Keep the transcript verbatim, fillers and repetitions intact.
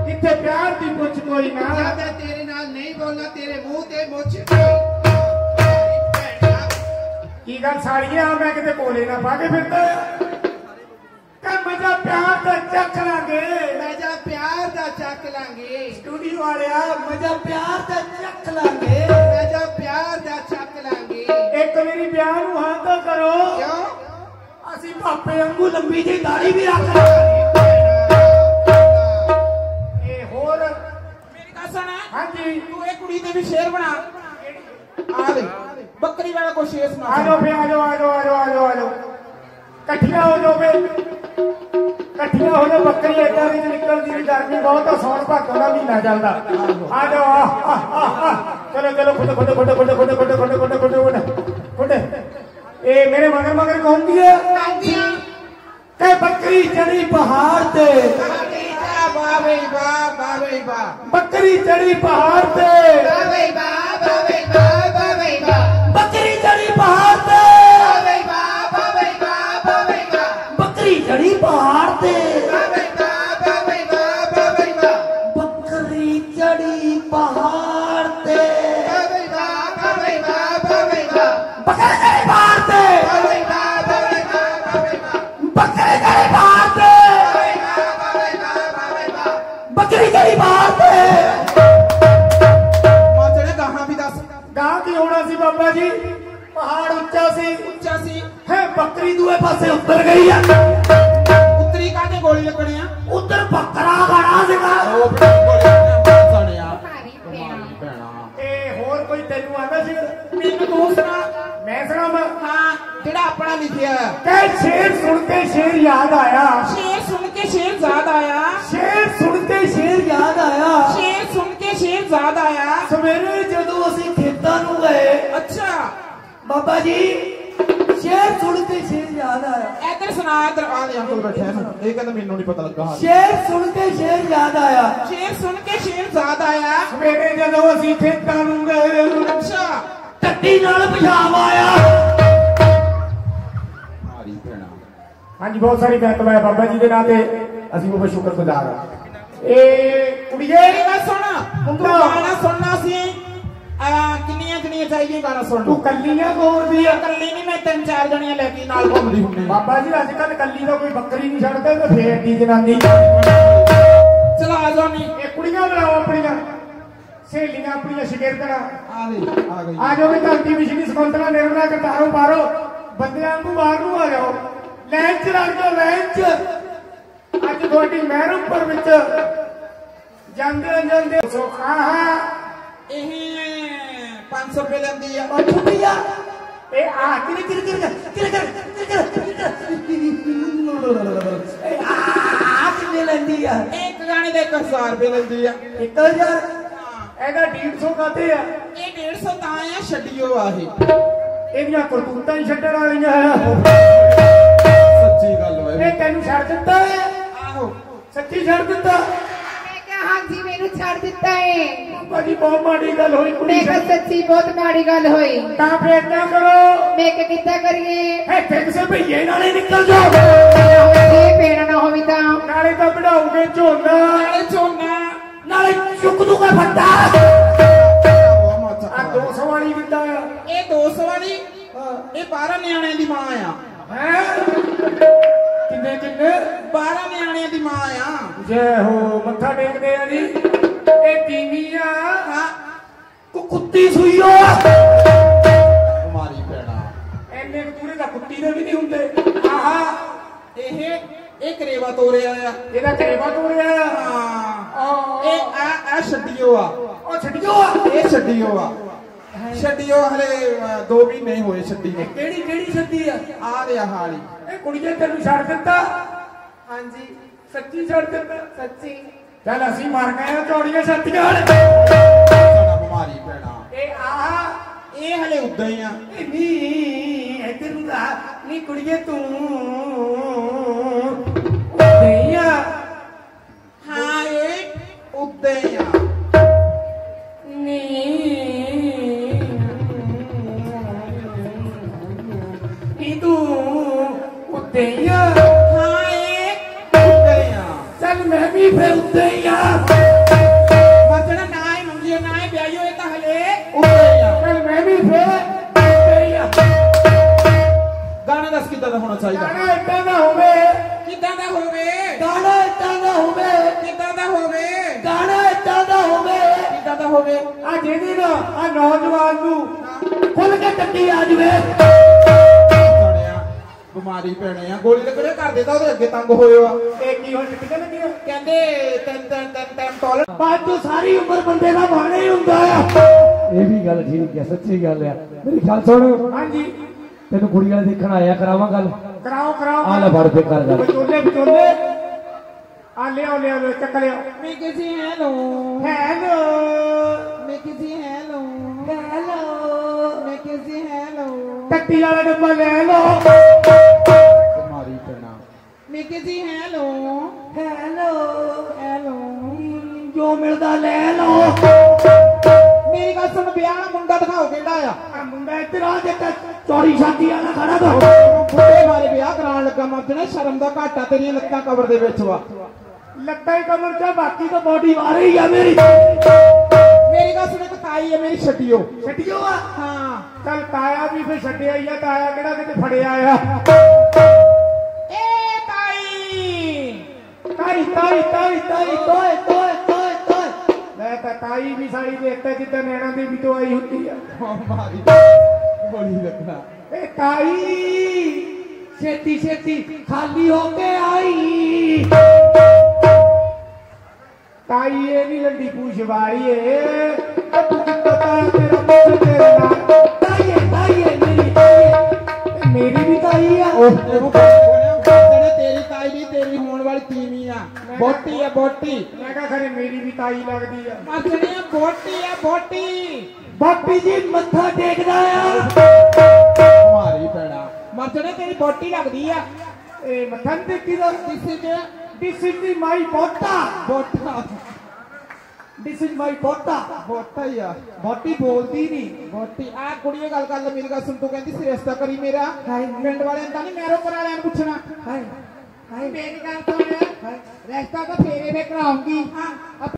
इत्थे प्यार दी पुछ कोई ना। मैं तेरे नाल नहीं बोलना, तेरे मुंह ते मुछ की गल साड़िया मैं किते कोले ना पा के फिरदा मजा प्यार दा चख लांगे, मजा प्यार दा चख लांगे। स्टूडियो वालिया मजा प्यार दा चख लांगे, मजा प्यार दा चख लांगे। एक मेरी ब्याह नूं हां तो करो। क्यों? असी पापे वांगू लंबी जी दाढ़ी भी रख ला। ए होर मेरी गल सुन। हां जी तू ए कुड़ी ते भी शेर बना। आ दे बकरी वाला को शेर सुना। आ जाओ फिर, आ जाओ आ जाओ आ जाओ आ जाओ आ जाओ कट्ठियां हो जाओ फिर, कट्ठियां हो जाओ। बकरी इतना भी निकलती नहीं, गर्मी बहुत है, सौन भादों का महीना चलता। आ जाओ आ चलो चलो खुद खुद खुद खुद खुद खुद खुद खुद खुद खुद खुद ए मेरे मगर मगर कहूंगी बकरी चढ़ी पहाड़ ते, बाबे बा बाबे बा बकरी चढ़ी पहाड़ ते, बाबे बा बाबे बा बाबे बा बकरी चढ़ी पहाड़ ते, बाबे बा बाबे बा बाबे बा बकरी चढ़ी पहाड़ ते, बाबे बा बाबे बा बाबे बा बकरी चढ़ी पहाड़ ते, बाबे बा बाबे बा बाबे बा बकरी चढ़ी पहाड़ ते, बाबे बा बाबे बा बाबे बा बकरी चढ़ी पहाड़ ते, बकरी चढ़ी पहाड़ ते। माचड़े कहां भी दस। गां की होना सी बाबा जी, पहाड़ उच्चा सी, ਉੱਚਾ ਸੀ। है बकरी दूए पासे उतर गई है। ਉੱਤਰੀ ਕਾਹਦੇ ਗੋਲੀ ਲੱਗਣੀ ਆ? उधर बकरा खड़ा सीगा। ਉਹ ਗੋਲੀ ਸਣਿਆ ਭਾਰੀ ਪੈਣਾ। ਭੈਣਾ। ए होर कोई तेनू आंदा सी? ਮੈਨੂੰ ਤੂੰ ਸੁਣਾ। मैं सुनावां? ਹਾਂ ਜਿਹੜਾ ਆਪਣਾ ਲਿਖਿਆ ਹੈ। कह शेर सुन के शेर याद आया, शेर सुन के शेर याद आया, शेर सुन के शेर याद आया। शेर सुन के शेर याद आया। सवेरे जदों असीं खेतां नूं गए अच्छा बाबा जी, शेर सुन के शेर याद आया, इधर सुना। इधर आ दे अंकल बैठे हैं। ਇਹ ਕਹਿੰਦਾ ਮੈਨੂੰ ਨਹੀਂ ਪਤਾ ਲੱਗਾ। शेर सुन के शेर याद आया। शेर सुन के शेर याद आया। सवेरे जदों असीं खेतां नूं गए अच्छा टट्टी नाल पेशाब आया। ਮਾਰੀ ਭੈਣਾ। हाँ जी बहुत सारी महत्व है बाबा जी के नाते, ਅਸੀਂ ਬਹੁਤ ਸ਼ੁਕਰਗੁਜ਼ਾਰ ਹਾਂ। ਇਹ ਕੁੜੀਏ ਮੇਰੀ ਗੱਲ ਸੁਣ। ਤੂੰ ਗਾਣਾ ਸੁਣਨਾ ਸੀ। ਆ ਕਿੰਨੀਆਂ ਕਿੰਨੀਆਂ ਚਾਹੀਦੀਆਂ ਗਾਣਾ ਸੁਣਨ ਤੂੰ ਨੂੰ? ਕੱਲੀਆਂ ਘੁੰਮਦੀ ਆ? ਕੱਲੀ ਨਹੀਂ, ਮੈਂ ਤਿੰਨ ਚਾਰ ਜਣੀਆਂ ਲੈ ਕੇ ਨਾਲ ਘੁੰਮਦੀ ਹੁੰਦੀ। ਬਾਬਾ ਜੀ ਅੱਜ ਕੱਲ ਕੱਲੀ ਦਾ ਕੋਈ ਬੱਕਰੀ ਨਹੀਂ ਛੱਡਦਾ ਤੇ ਫੇਰ ਦੀ ਜਨਾਨੀ। ਚਲਾ ਆ ਜਾਓ ਨੀ। ਇਹ ਕੁੜੀਆਂ ਬਣਾਓ ਆਪਣੀਆਂ ਸਹੇਲੀਆਂ, ਆਪਣੀਆਂ ਸ਼ਗਿਰਦਣਾ। ਆ ਦੇ ਆ ਗਈ। ਆ ਜਾਓ ਵੀ ਧਰਤੀ ਵਿਸ਼ਨੀ ਸਕੁੰਤਲਾ ਨਿਰਮਲਾ ਕਰਤਾਰੋ ਪਾਰੋ ਬੰਦਿਆਂ ਨੂੰ ਬਾਹਰ ਨੂੰ ਆ ਜਾਓ। ਲਾਈਨ ਚ ਲੱਗ ਜਾਓ, ਲਾਈਨ ਚ। ਅੱਜ ਤੁਹਾਡੀ ਮਹਿਰਮਪੁਰ ਵਿੱਚ ਜਾਂਦੇ ਜਾਂਦੇ ਸੋਖਾ ਇਹ ਪੰਜ ਸੌ ਰੁਪਏ ਲੈਂਦੀ ਆ। ਉਹ ਛੁੱਟੀਆ ਇਹ ਆ ਕਿਰੇ ਕਿਰੇ ਕਿਰੇ ਕਿਰੇ ਕਿਰੇ ਕਿਰੇ ਆ ਕਿੰਨੇ ਲੈਂਦੀ ਆ? ਇੱਕ ਗਾਣੇ ਦੇ ਇੱਕ ਹਜ਼ਾਰ ਰੁਪਏ ਲੈਂਦੀ ਆ। ਇੱਕ ਹਜ਼ਾਰ? ਇਹਦਾ ਡੇਢ ਸੌ ਕਾਤੇ ਆ? ਇਹ ਡੇਢ ਸੌ ਤਾਂ ਆ ਛੱਡਿਓ ਆ ਇਹ। ਇਹਦੀਆਂ ਕਰਤੂਤਾਂ ਹੀ ਛੱਡਣ ਵਾਲੀਆਂ ਆ। ਸੱਚੀ ਗੱਲ ਵਾ ਇਹ ਤੈਨੂੰ ਛੱਡ ਦਿੱਤਾ ਹੈ? ਆਹੋ ਸੱਚੀ ਛੱਡ ਦਿੱਤਾ? ਮੈਂ ਕਿਹਾ ਹਾਂਜੀ ਮੈਨੂੰ ਛੱਡ ਦਿੱਤਾ ਏ। ਬਾਜੀ ਬਹੁਤ ਮਾੜੀ ਗੱਲ ਹੋਈ ਕੁੜੀ ਮੈਂ ਕਿਹਾ ਨਾਲ। ਸੱਚੀ ਬਹੁਤ ਮਾੜੀ ਗੱਲ ਹੋਈ। ਤਾਂ ਫੇਰ ਨਾ ਕਰੋ, ਮੈਂ ਕਿਹਾ ਕਿੱਦਾਂ ਕਰੀਏ? ਇੱਥੇ ਕਿਸੇ ਭਈਏ ਨਾਲੇ ਨਿਕਲ ਜਾਓ। ਜੇ ਪੈਣਾ ਨਾ ਹੋਵੇ ਤਾਂ ਨਾਲੇ ਤਾਂ ਵਢਾਓਗੇ ਝੋਨਾ, ਨਾਲੇ ਝੋਨਾ ਨਾਲੇ ਚੁੱਕ ਦੂਗਾ ਫੱਟਾ। ਆ ਦੋ ਸੌ ਵਾਲੀ ਕਿੱਦਾਂ ਆ? ਇਹ ਦੋ ਸੌ ਵਾਲੀ ਇਹ ਬਾਰਾਂ ਨਿਆਣਿਆਂ ਦੀ ਮਾਂ ਆ। ਹੈ ਕਿੰਨੇ ਕਿੰਨੇ? ਬਾਰਾਂ ਨਿਆਣਿਆਂ ਦੀ ਮਾਂ ਆ। ਜੈ ਹੋ ਮੱਥਾ ਟੇਕਦੇ ਆ ਜੀ। ਇਹ ਤੀਵੀਂ ਆ ਹਾਂ ਕੋ ਕੁੱਤੀ ਸੂਈ ਓ। ਕੁਮਾਰੀ ਭੈਣਾ। ਐਨੇ ਪੂਰੇ ਦਾ ਕੁੱਤੀ ਦੇ ਵੀ ਨਹੀਂ ਹੁੰਦੇ। ਆਹਾ ਇਹ ਇਹ ਕਰੇਵਾ ਤੋਰਿਆ ਆ। ਇਹਦਾ ਕਰੇਵਾ ਤੋੜਿਆ। ਹਾਂ ਇਹ ਆ ਆ ਛੱਡਿਓ ਆ। ਉਹ ਛੱਡਿਓ ਆ। ਇਹ ਛੱਡਿਓ ਆ। ਛੱਡਿਓ ਹਲੇ ਦੋ ਮਹੀਨੇ ਹੋਏ ਛੱਡੀ ਨੂੰ। ਕਿਹੜੀ ਕਿਹੜੀ ਛੱਡੀ ਆ? ਆ ਰਿਹਾ ਹਾਲੀ। ਇਹ ਕੁੜੀਏ ਤੈਨੂੰ ਛੱਡ ਦਿੱਤਾ? ਹਾਂਜੀ ਸੱਚੀ ਛੱਡ ਦਿੱਤਾ? ਸੱਚੀ। ਚੱਲ ਅਸੀਂ ਮਰ ਗਏ ਆ ਚੌੜੀਆਂ ਛੱਤੀਆਂ ਵਾਲੇ। ਸਾਡਾ ਬਿਮਾਰੀ ਪੈਣਾ। ਇਹ ਆਹ ਇਹ ਹਲੇ ਉਦਾਂ ਹੀ ਆ। ਇਹ ਨੀ ਇੱਧਰ ਨੂੰ ਆ ਨੀ ਕੁੜੀਏ ਤੂੰ ਨਹੀਂ ਆ। ਹਾਂ ਇਹ ਉਦਾਂ ਹੀ ਆ। ਨੀ ਨੀ ਤੂੰ ਉੱਤੇ ਹੀ ਆ। ਹਾਂ ਇਹ ਉਦਾਂ ਹੀ ਆ। ਚੱਲ ਮੈਂ ਵੀ ਫਿਰ ਉੱਤੇ ਹੀ ਆ। ਹੋਵੇ ਗਾਣਾ ਏਦਾਂ ਦਾ ਹੋਵੇ ਕਿੱਦਾਂ ਦਾ ਹੋਵੇ ਗਾਣਾ ਏਦਾਂ ਦਾ ਹੋਵੇ ਕਿੱਦਾਂ ਦਾ ਹੋਵੇ ਆ ਜਿਹਦੇ ਨਾਲ ਆ ਨੌਜਵਾਨ ਨੂੰ ਖੁੱਲ ਕੇ ਟੱਟੀ ਆ ਜਵੇ ਸੁਣਿਆ ਬਿਮਾਰੀ ਪੈਣੇ ਆ ਗੋਲੀ ਲੱਗਣੇ ਘਰ ਦੇ ਤਾਂ ਉਹਦੇ ਅੱਗੇ ਤੰਗ ਹੋਏ ਆ ਇਹ ਕੀ ਹੁਣ ਟਿੱਕੇ ਲੱਗੀਆਂ ਕਹਿੰਦੇ ਤਿੰਨ ਤਿੰਨ ਤਿੰਨ ਤਿੰਨ ਟੋਲ ਬਾਅਦ ਤੋਂ ਸਾਰੀ ਉਮਰ ਬੰਦੇ ਦਾ ਬਾਣਾ ਹੀ ਹੁੰਦਾ ਆ ਇਹ ਵੀ ਗੱਲ ਠੀਕ ਹੈ, ਸੱਚੀ ਗੱਲ ਆ। ਮੇਰੀ ਗੱਲ ਸੁਣ, ਹਾਂਜੀ ਤੈਨੂੰ ਕੁੜੀ ਵਾਲੇ ਦੇਖਣ ਆਇਆ, ਕਰਾਵਾਂ ਗੱਲ? ਕਰਾਓ ਕਰਾਓ ਆ ਲੈ ਫੜ ਕੇ ਕਰ ਗੱਲ। ਵਿਚੋਲੇ ਵਿਚੋਲੇ ਆ ਲਿਆਓ ਲਿਆਓ ਲਿਆਓ, ਚੱਕ ਲਿਆਓ ਮੈਂ ਕਿਸੇ ਹੈਲੋ ਹੈਲੋ ਮੈਂ ਕਿਸੇ ਹੈਲੋ ਹੈਲੋ ਮੈਂ ਕਿਸੇ ਹੈਲੋ ਟੱਟੀ ਵਾਲਾ ਡੱਬਾ ਲੈ ਲਓ ਬਿਮਾਰੀ ਪੈਣਾ ਮੈਂ ਕਿਸੇ ਹੈਲੋ ਹੈਲੋ ਹੈਲੋ ਜੋ ਮਿਲਦਾ ਲੈ ਲਓ ਮੇਰੀ ਗੱਲ ਸੁਣ ਵਿਆਹ ਵਾਲਾ ਮੁੰਡਾ ਦਿਖਾਓ ਕਿਹੜਾ ਆ ਆ ਮੁੰਡਾ ਇੱਧਰ ਆ ਜੇ ਚੌੜੀ ਛਾਤੀ ਵਾਲਾ ਖੜਾ ਦੋ ਬੁੱਢੇ ਬਾਰੇ ਵਿਆਹ ਕਰਾਉਣ ਲੱਗਾ ਮਰਦਣਾ ਸ਼ਰਮ ਦਾ ਘਾਟਾ ਤੇਰੀਆਂ ਲੱਤਾਂ ਕਬਰ ਦੇ ਵਿੱਚ ਵਾ ਲੱਤਾਂ ਹੀ ਕਮਰ ਚ ਬਾਕੀ ਤਾਂ ਬੋਡੀ ਵਾਰ ਹੀ ਆ ਮੇਰੀ ਮੇਰੀ ਗੱਲ ਸੁਣ ਇੱਕ ਤਾਈ ਹੈ ਮੇਰੀ ਛੱਡਿਓ ਛੱਡਿਓ ਆ ਹਾਂ ਚੱਲ ਤਾਇਆ ਵੀ ਫੇ ਛੱਡਿਆ ਹੀ ਆ ਤਾਇਆ ਕਿਹੜਾ ਕਿਤੇ ਫੜਿਆ ਆ ਏ ਤਾਈ ਤਾਈ ਤਾਈ ਤਾਈ ਤਾਈ ਤੋਏ ਤੋਏ ਤੋਏ ਤੋਏ ਮੈਂ ਤਾਂ ਤਾਈ ਵੀ ਸਾਡੀ ਦੇਖਤਾ ਜਿੱਦਾਂ ਨੈਣਾ ਦੇਵੀ ਤੋਂ ਆਈ ਹੁੰਦੀ ਆ ਮਾਰੀ ਗੋਲੀ ਲੱਗਣਾ ਏ ਤਾਈ ਛੇਤੀ ਛੇਤੀ ਖਾਲੀ ਹੋ ਕੇ ਆਈ ਤਾਈ ਇਹ ਵੀ ਲੰਡੀ ਪੂਛ ਵਾਲੀ ਏ ਤੂੰ ਪਤਾ ਤੇਰਾ ਮੁੱਖ ਤੇਰੇ ਨਾਲ ਤਾਈ ਏ ਤਾਈ ਏ ਮੇਰੀ ਤਾਈ ਏ ਮੇਰੀ ਵੀ ਤਾਈ ਆ ਉਹ ਜਿਹੜੇ ਤੇਰੀ ਤਾਈ ਨਹੀਂ ਤੇਰੀ ਹੋਣ ਵਾਲੀ ਤੀਵੀਂ ਆ ਬੋਟੀ ਆ ਬੋਟੀ ਮੈਂ ਕਹਾਂ ਖਰੇ ਮੇਰੀ ਵੀ ਤਾਈ ਲੱਗਦੀ ਆ ਮਰਦਣੇ ਬੋਟੀ ਆ ਬੋਟੀ ਬਾਪੀ ਜੀ ਮੱਥਾ ਟੇਕਦਾ ਆ ਮਾਰੀ ਪੈਣਾ ਮਰਦਣੇ ਤੇਰੀ ਬੋਟੀ ਲੱਗਦੀ ਆ ਇਹ ਮੱਥਾ ਨੀ ਟੇਕੀਦਾ ਕਿਸੇ ਚ this is my ਬੋਟਾ ਬੋਟਾ this is my ਬੋਟਾ ਬੋਟਾ ਹੀ ਆ ਬੋਟੀ ਬੋਲਦੀ ਨਹੀਂ ਬੋਟੀ ਆ ਕੁੜੀਏ ਗੱਲ ਕਰ ਲੈ ਮੇਰੀ ਗੱਲ ਸੁਣ ਤੂੰ ਕਹਿੰਦੀ ਸੀ ਰਿਸ਼ਤਾ ਕਰੀ ਮੇਰਾ ਪਿੰਡ ਵਾਲਿਆਂ ਦਾ ਨਹੀਂ ਮੈਰੋ ਪਰ ਵਾਲਿਆਂ ਨੂੰ ਪੁੱਛਣਾ ਹਾਏ ਹਾਏ ਮੇਰੀ ਗੱਲ ਸੁਣ ਰਿਸ਼ਤਾ ਤਾਂ ਫੇਰੇ ਵੇ ਕਰਾਉਂਗੀ ਹਾਂ